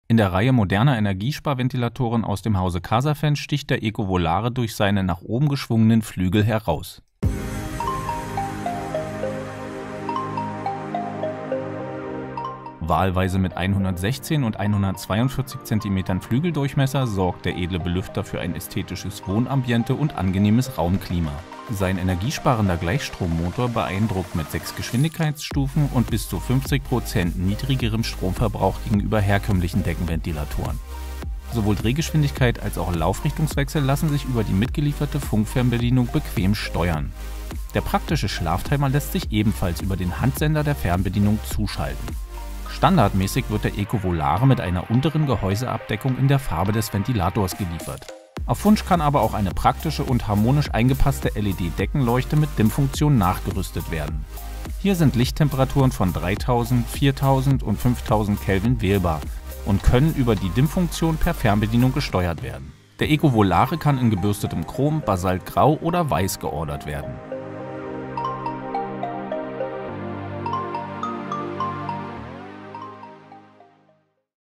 In der Reihe moderner Energiesparventilatoren aus dem Hause Casafen sticht der Ecovolare durch seine nach oben geschwungenen Flügel heraus. Wahlweise mit 116 und 142 cm Flügeldurchmesser sorgt der edle Belüfter für ein ästhetisches Wohnambiente und angenehmes Raumklima. Sein energiesparender Gleichstrommotor beeindruckt mit 6 Geschwindigkeitsstufen und bis zu 50% niedrigerem Stromverbrauch gegenüber herkömmlichen Deckenventilatoren. Sowohl Drehgeschwindigkeit als auch Laufrichtungswechsel lassen sich über die mitgelieferte Funkfernbedienung bequem steuern. Der praktische Schlaftimer lässt sich ebenfalls über den Handsender der Fernbedienung zuschalten. Standardmäßig wird der Ecovolare mit einer unteren Gehäuseabdeckung in der Farbe des Ventilators geliefert. Auf Wunsch kann aber auch eine praktische und harmonisch eingepasste LED-Deckenleuchte mit Dimmfunktion nachgerüstet werden. Hier sind Lichttemperaturen von 3000, 4000 und 5000 Kelvin wählbar und können über die Dimmfunktion per Fernbedienung gesteuert werden. Der Ecovolare kann in gebürstetem Chrom, Basaltgrau oder Weiß geordert werden.